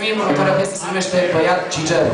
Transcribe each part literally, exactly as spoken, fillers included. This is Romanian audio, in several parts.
mulțumim, următoarea piesă se numește Băiat Ciger.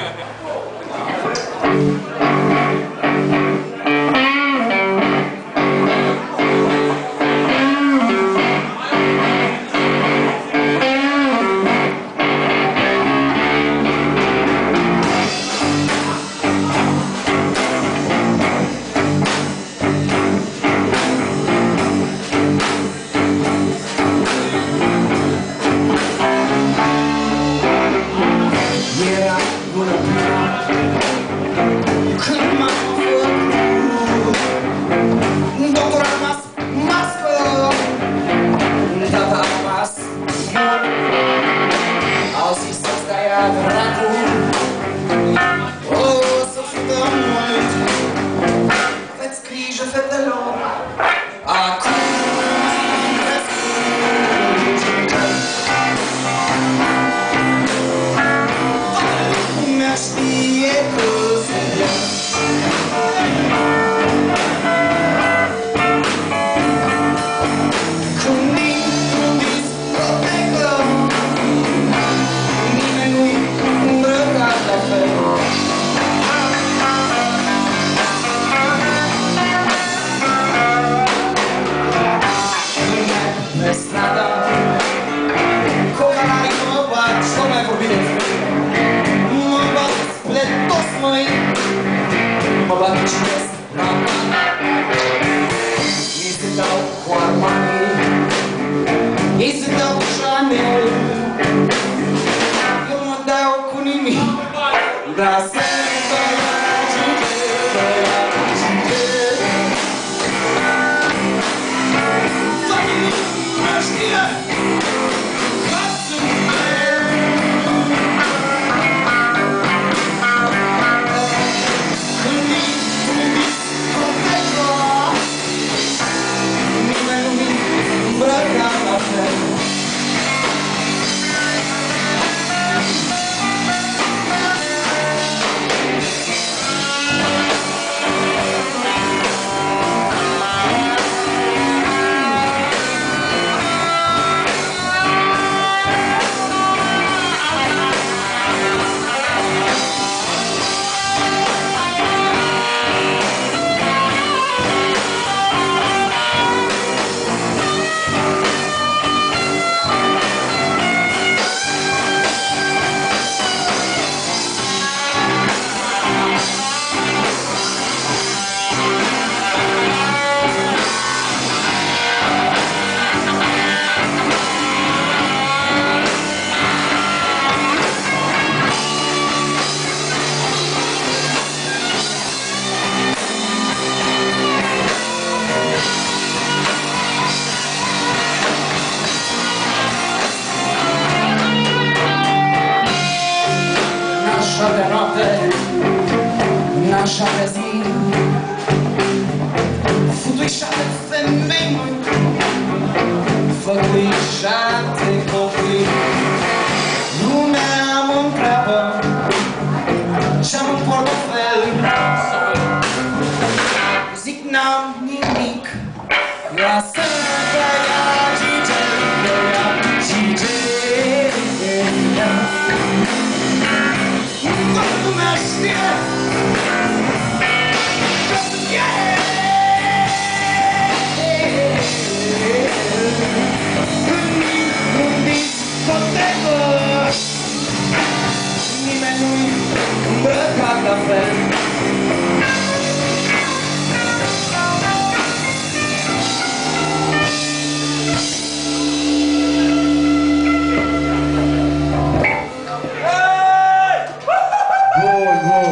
de noapte, n-așa de zi, futui șapte femei, măi, făcui șapte copii. Lumea mă întreabă ce-am în portofel, zic n-am nimic, lasă-mă băiat Gigel, băiat Gigel. Toată lumea știe că sunt eu. În discotecă nimeni nu-i îmbrăcat la fel. Boy, boy.